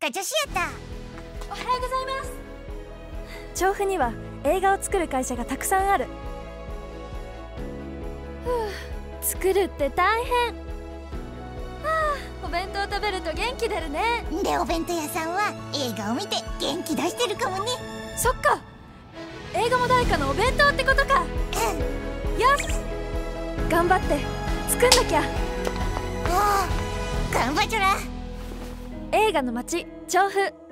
った女子やった。 おはようございます。 調布には映画を作る会社がたくさんある。作るって大変。お弁当食べると元気出るね。 で、お弁当屋さんは映画を見て元気出してるかもね。 そっか、映画も誰かのお弁当ってことか。よし、頑張って作んなきゃ。 おお、頑張っちょら。 映画の街調布。